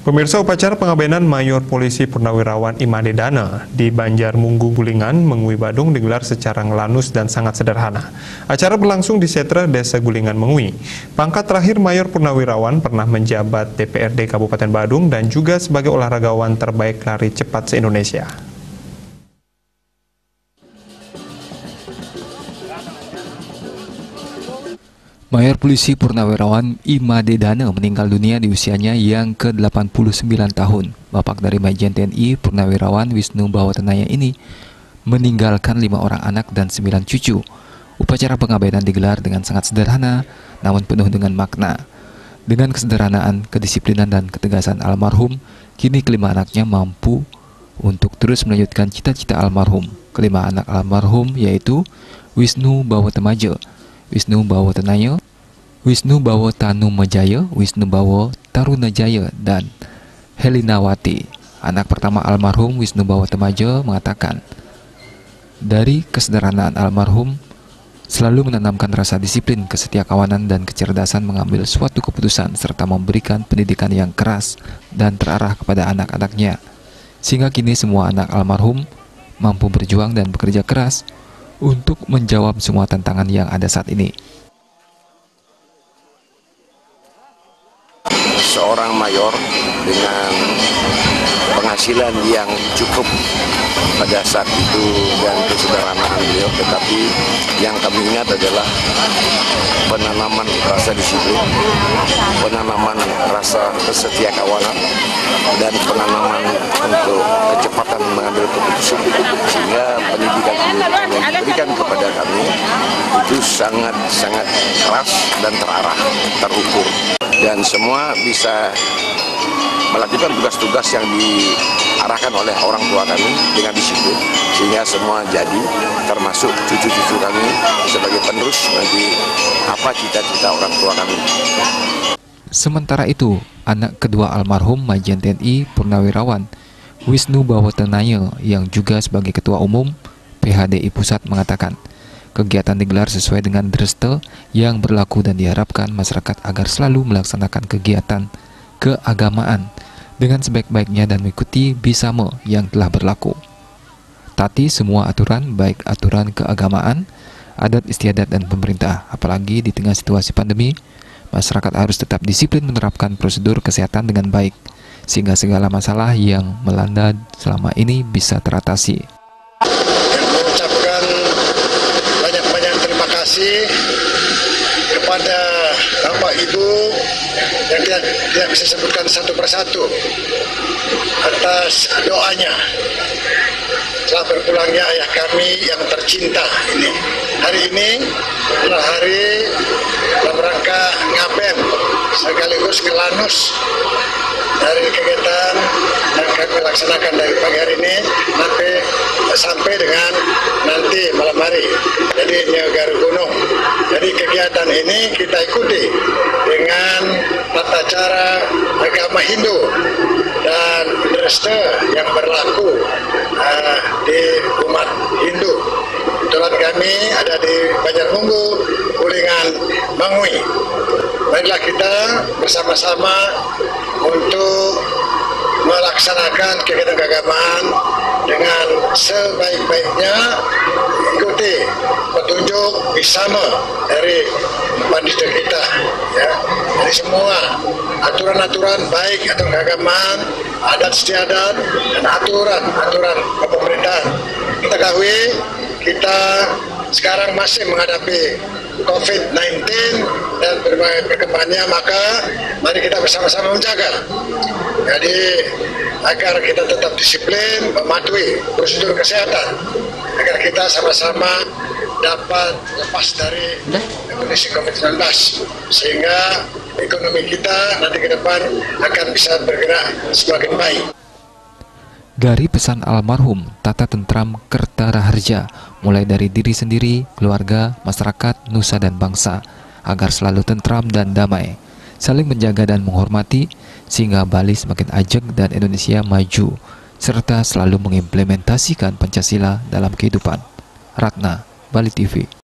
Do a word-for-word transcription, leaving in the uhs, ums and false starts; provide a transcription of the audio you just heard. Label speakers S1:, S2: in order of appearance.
S1: Pemirsa, upacara pengabenan Mayor Polisi Purnawirawan Imade Dana di Banjarmunggu Gulingan, Mengui Badung digelar secara ngelanus dan sangat sederhana. Acara berlangsung di Setra Desa Gulingan, Mengui. Pangkat terakhir Mayor Purnawirawan pernah menjabat D P R D Kabupaten Badung dan juga sebagai olahragawan terbaik lari cepat se-Indonesia.
S2: Mayor Polisi Purnawirawan Imade Dana meninggal dunia di usianya yang ke delapan puluh sembilan tahun. Bapak dari Majen T N I Purnawirawan Wisnu Bawatanaya ini meninggalkan lima orang anak dan sembilan cucu. Upacara pengabenan digelar dengan sangat sederhana, namun penuh dengan makna. Dengan kesederhanaan, kedisiplinan, dan ketegasan almarhum, kini kelima anaknya mampu untuk terus melanjutkan cita-cita almarhum. Kelima anak almarhum yaitu Wisnu Bawatemaja, Wisnu Bawatanaya, Wisnu Bawatanumajaya, Wisnu Bawa Tarunajaya, dan Helinawati. Anak pertama almarhum Wisnu Bawatemaja mengatakan, dari kesederhanaan almarhum selalu menanamkan rasa disiplin, kesetiakawanan, dan kecerdasan mengambil suatu keputusan serta memberikan pendidikan yang keras dan terarah kepada anak-anaknya. Sehingga kini semua anak almarhum mampu berjuang dan bekerja keras untuk menjawab semua tantangan yang ada saat ini.
S3: Seorang mayor dengan penghasilan yang cukup pada saat itu dan kesederhanaan beliau, tetapi yang kami ingat adalah penanaman rasa disiplin, penanaman rasa kesetiakawanan, dan penanaman untuk kecepatan mengambil keputusan, sehingga pendidikan yang diberikan kepada kami itu sangat-sangat keras dan terarah, terukur, dan semua bisa melakukan tugas-tugas yang diarahkan oleh orang tua kami dengan disiplin, sehingga semua jadi, termasuk cucu-cucu kami sebagai penerus nanti apa cita-cita orang tua kami.
S2: Sementara itu, anak kedua almarhum Majen T N I Purnawirawan Wisnu Bawatanaya yang juga sebagai Ketua Umum P H D I Pusat mengatakan, kegiatan digelar sesuai dengan dreste yang berlaku dan diharapkan masyarakat agar selalu melaksanakan kegiatan keagamaan dengan sebaik-baiknya dan mengikuti bisama yang telah berlaku. Taati semua aturan, baik aturan keagamaan, adat istiadat, dan pemerintah. Apalagi di tengah situasi pandemi, masyarakat harus tetap disiplin menerapkan prosedur kesehatan dengan baik, sehingga segala masalah yang melanda selama ini bisa teratasi.
S4: Mengucapkan banyak-banyak terima kasih kepada Bapak Ibu yang tidak, tidak bisa sebutkan satu persatu atas doanya setelah berpulangnya ayah kami yang tercinta ini. Hari ini adalah hari dalam rangka ngaben sekaligus ngelanus dari kegiatan yang kami laksanakan dari pagi hari ini sampai sampai dengan nanti malam hari. Jadi Nyegar Gunung. Jadi kegiatan ini kita ikuti dengan tata cara agama Hindu dan dreste yang berlaku uh, di umat Hindu. Kebetulan kami ada di Banjarmunggu, Gulingan, Mengui. Marilah kita bersama-sama untuk melaksanakan kegiatan keagamaan dengan sebaik-baiknya, ikuti petunjuk bisama dari pandita kita, ya. Dari semua aturan-aturan baik atau keagamaan, adat istiadat, dan aturan-aturan pemerintahan. Kita ketahui kita sekarang masih menghadapi COVID sembilan belas dan berbagai perkembangannya, maka mari kita bersama-sama menjaga. Jadi agar kita tetap disiplin, mematuhi prosedur kesehatan, agar kita sama-sama dapat lepas dari kondisi COVID sembilan belas, sehingga ekonomi kita nanti ke depan akan bisa bergerak semakin baik.
S2: Dari pesan almarhum Tata Tentram Kertaraharja, mulai dari diri sendiri, keluarga, masyarakat, nusa, dan bangsa, agar selalu tentram dan damai, saling menjaga dan menghormati, sehingga Bali semakin ajeg dan Indonesia maju, serta selalu mengimplementasikan Pancasila dalam kehidupan. Ratna, Bali T V.